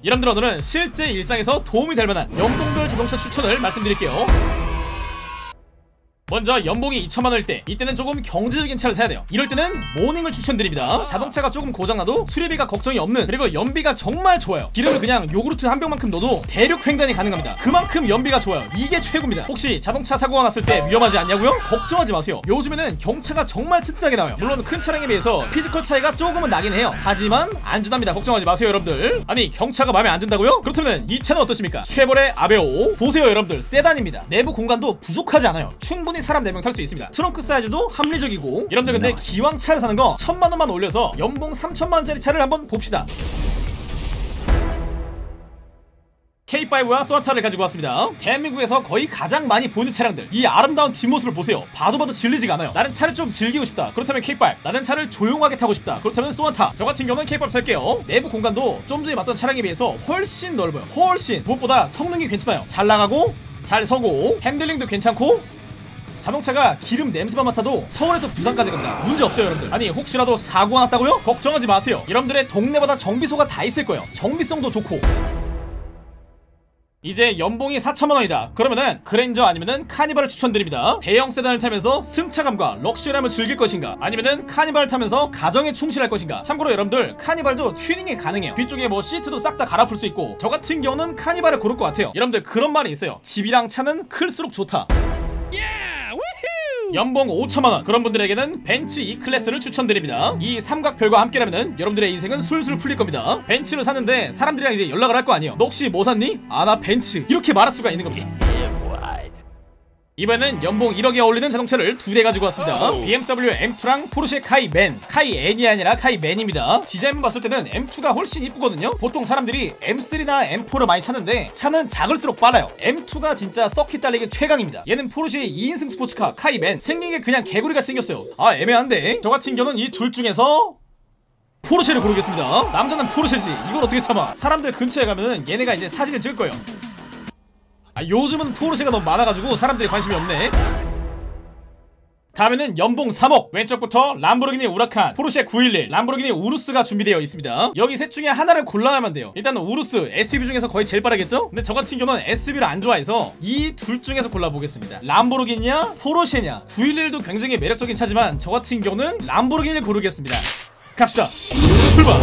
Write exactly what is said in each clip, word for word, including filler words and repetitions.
여러분들 오늘은 실제 일상에서 도움이 될 만한 연봉별 자동차 추천을 말씀드릴게요. 먼저 연봉이 이천만 원일 때, 이때는 조금 경제적인 차를 사야 돼요. 이럴 때는 모닝을 추천드립니다. 자동차가 조금 고장나도 수리비가 걱정이 없는, 그리고 연비가 정말 좋아요. 기름을 그냥 요구르트 한 병만큼 넣어도 대륙 횡단이 가능합니다. 그만큼 연비가 좋아요. 이게 최고입니다. 혹시 자동차 사고가 났을 때 위험하지 않냐고요? 걱정하지 마세요. 요즘에는 경차가 정말 튼튼하게 나와요. 물론 큰 차량에 비해서 피지컬 차이가 조금은 나긴 해요. 하지만 안전합니다. 걱정하지 마세요 여러분들. 아니 경차가 마음에 안 든다고요? 그렇다면 이 차는 어떠십니까? 쉐보레 아베오. 보세요 여러분들, 세단입니다. 내부 공간도 부족하지 않아요. 충분히 사람 네 명 탈 수 있습니다. 트렁크 사이즈도 합리적이고. 여러분들 근데 기왕 차를 사는 거 천만 원만 올려서 연봉 삼천만 원짜리 차를 한번 봅시다. 케이 파이브와 소나타를 가지고 왔습니다. 대한민국에서 거의 가장 많이 보이는 차량들, 이 아름다운 뒷모습을 보세요. 봐도 봐도 질리지가 않아요. 나는 차를 좀 즐기고 싶다, 그렇다면 케이 파이브. 나는 차를 조용하게 타고 싶다, 그렇다면 소나타. 저 같은 경우는 케이 파이브 탈게요. 내부 공간도 좀 전에 봤던 차량에 비해서 훨씬 넓어요. 훨씬. 무엇보다 성능이 괜찮아요. 잘 나가고 잘 서고 핸들링도 괜찮고. 자동차가 기름 냄새만 맡아도 서울에서 부산까지 갑니다. 문제 없어요 여러분들. 아니 혹시라도 사고가 났다고요? 걱정하지 마세요. 여러분들의 동네마다 정비소가 다 있을 거예요. 정비성도 좋고. 이제 연봉이 사천만 원이다 그러면은 그랜저 아니면은 카니발을 추천드립니다. 대형 세단을 타면서 승차감과 럭셔리함을 즐길 것인가, 아니면은 카니발을 타면서 가정에 충실할 것인가. 참고로 여러분들 카니발도 튜닝이 가능해요. 뒤쪽에 뭐 시트도 싹 다 갈아풀 수 있고. 저 같은 경우는 카니발을 고를 것 같아요. 여러분들 그런 말이 있어요. 집이랑 차는 클수록 좋다. 연봉 오천만 원 그런 분들에게는 벤츠 E 클래스를 추천드립니다. 이 삼각별과 함께라면은 여러분들의 인생은 술술 풀릴 겁니다. 벤츠를 샀는데 사람들이랑 이제 연락을 할 거 아니에요. 너 혹시 뭐 샀니? 아 나 벤츠, 이렇게 말할 수가 있는 겁니다. 이번에는 연봉 일억에 어울리는 자동차를 두 대 가지고 왔습니다. 비엠더블유 엠 투랑 포르쉐 카이맨. 카이엔이 아니라 카이맨입니다. 디자인만 봤을 때는 엠 투가 훨씬 이쁘거든요. 보통 사람들이 엠 쓰리나 엠 포를 많이 찾는데 차는 작을수록 빨라요. 엠 투가 진짜 서킷 달리기 최강입니다. 얘는 포르쉐의 이 인승 스포츠카 카이맨. 생긴 게 그냥 개구리같이 생겼어요. 아 애매한데. 저 같은 경우는 이 둘 중에서 포르쉐를 고르겠습니다. 남자는 포르쉐지, 이걸 어떻게 참아. 사람들 근처에 가면은 얘네가 이제 사진을 찍을 거예요. 아 요즘은 포르쉐가 너무 많아가지고 사람들이 관심이 없네. 다음에는 연봉 삼억. 왼쪽부터 람보르기니 우라칸, 포르쉐 구백십일, 람보르기니 우루스가 준비되어 있습니다. 여기 셋 중에 하나를 골라야만 돼요. 일단 우루스, 에스유브이 중에서 거의 제일 빠르겠죠? 근데 저 같은 경우는 에스유브이를 안 좋아해서 이 둘 중에서 골라보겠습니다. 람보르기니냐 포르쉐냐. 구백십일도 굉장히 매력적인 차지만 저 같은 경우는 람보르기니를 고르겠습니다. 갑시다. 출발.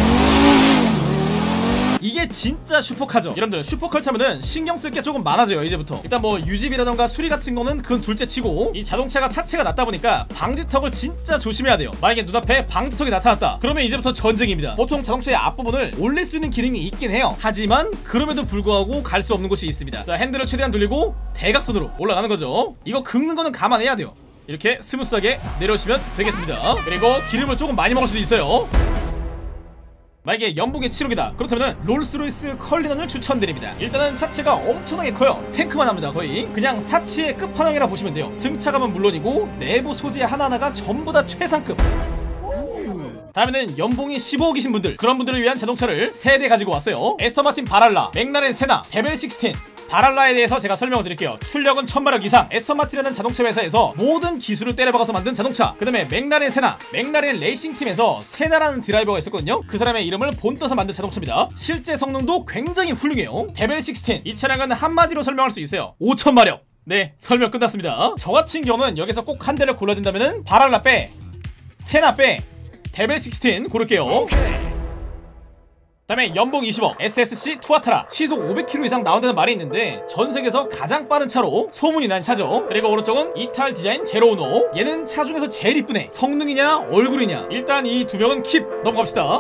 이게 진짜 슈퍼카죠. 여러분들 슈퍼카를 타면은 신경 쓸 게 조금 많아져요 이제부터. 일단 뭐 유지비라던가 수리 같은 거는 그건 둘째 치고, 이 자동차가 차체가 낮다 보니까 방지턱을 진짜 조심해야 돼요. 만약에 눈앞에 방지턱이 나타났다 그러면 이제부터 전쟁입니다. 보통 자동차의 앞부분을 올릴 수 있는 기능이 있긴 해요. 하지만 그럼에도 불구하고 갈 수 없는 곳이 있습니다. 자 핸들을 최대한 돌리고 대각선으로 올라가는 거죠. 이거 긁는 거는 감안해야 돼요. 이렇게 스무스하게 내려오시면 되겠습니다. 그리고 기름을 조금 많이 먹을 수도 있어요. 만약에 연봉이 칠억이다 그렇다면 롤스로이스 컬리넌을 추천드립니다. 일단은 차체가 엄청나게 커요. 탱크만 합니다. 거의 그냥 사치의 끝판왕이라 보시면 돼요. 승차감은 물론이고 내부 소재 하나하나가 전부 다 최상급. 다음에는 연봉이 십오억이신 분들, 그런 분들을 위한 자동차를 세 대 가지고 왔어요. 에스턴마틴 바랄라, 맥라렌 세나, 데벨 식스틴. 바랄라에 대해서 제가 설명을 드릴게요. 출력은 천마력 이상. 에스턴마틴이라는 자동차 회사에서 모든 기술을 때려박아서 만든 자동차. 그 다음에 맥라렌 세나, 맥라렌 레이싱팀에서 세나라는 드라이버가 있었거든요. 그 사람의 이름을 본떠서 만든 자동차입니다. 실제 성능도 굉장히 훌륭해요. 데벨 식스틴, 이 차량은 한마디로 설명할 수 있어요. 오천마력. 네, 설명 끝났습니다. 저 같은 경우는 여기서 꼭 한 대를 골라야 된다면은 바랄라 빼, 세나 빼, 데벨 식스틴 고를게요. 다음에 연봉 이십억 에스에스씨 투아타라. 시속 오백 킬로미터 이상 나온다는 말이 있는데 전세계에서 가장 빠른 차로 소문이 난 차죠. 그리고 오른쪽은 이탈 디자인 제로우노. 얘는 차 중에서 제일 이쁘네. 성능이냐 얼굴이냐, 일단 이 두 명은 킵. 넘어갑시다.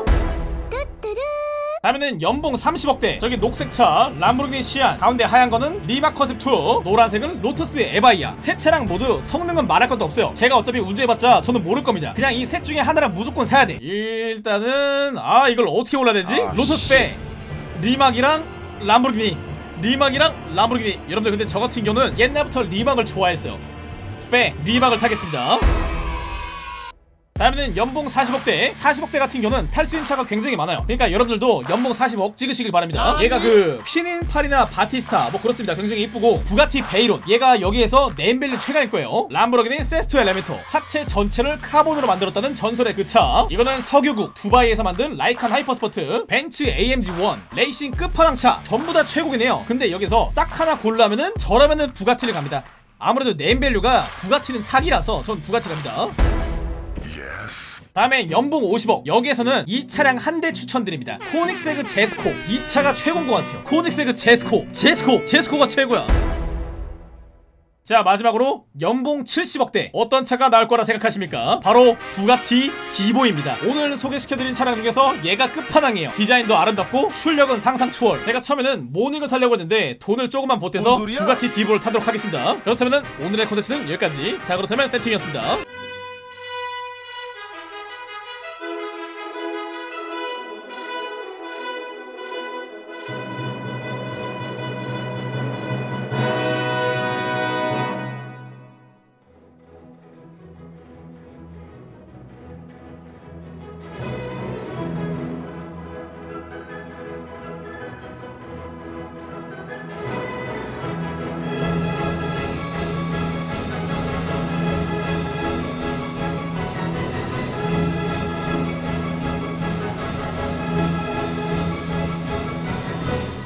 다음에는 연봉 삼십억대. 저기 녹색차 람보르기니 시안, 가운데 하얀 거는 리막 컨셉 투, 노란색은 로터스 에바이아. 세 차량 모두 성능은 말할 것도 없어요. 제가 어차피 운전해봤자 저는 모를 겁니다. 그냥 이 셋 중에 하나를 무조건 사야 돼. 일단은 아 이걸 어떻게 골라야 되지? 아, 로터스 빼, 리막이랑 람보르기니, 리막이랑 람보르기니. 여러분들 근데 저 같은 경우는 옛날부터 리막을 좋아했어요. 빼, 리막을 타겠습니다. 다음에는 연봉 사십억대. 사십억대 같은 경우는 탈 수 있는 차가 굉장히 많아요. 그러니까 여러분들도 연봉 사십억 찍으시길 바랍니다. 얘가 그 피닌팔이나 바티스타 뭐 그렇습니다. 굉장히 이쁘고, 부가티 베이론 얘가 여기에서 네임밸류 최강일 거예요. 람보르기니 세스토 엘레멘토 차체 전체를 카본으로 만들었다는 전설의 그 차. 이거는 석유국 두바이에서 만든 라이칸 하이퍼스포트. 벤츠 에이엠지 원 레이싱 끝판왕차 전부 다 최고이네요. 근데 여기서 딱 하나 고르라면은 저라면은 부가티를 갑니다. 아무래도 네임밸류가 부가티는 사기라서 전 부가티 갑니다. 다음에 연봉 오십억. 여기에서는 이 차량 한 대 추천드립니다. 코닉세그 제스코. 이 차가 최고인 것 같아요. 코닉세그 제스코 제스코 제스코가 최고야. 자, 마지막으로 연봉 칠십억대. 어떤 차가 나올 거라 생각하십니까? 바로 부가티 디보입니다. 오늘 소개시켜드린 차량 중에서 얘가 끝판왕이에요. 디자인도 아름답고 출력은 상상 초월. 제가 처음에는 모닝을 사려고 했는데 돈을 조금만 보태서 부가티 디보를 타도록 하겠습니다. 그렇다면 오늘의 콘텐츠는 여기까지. 자, 그렇다면 세팅이었습니다.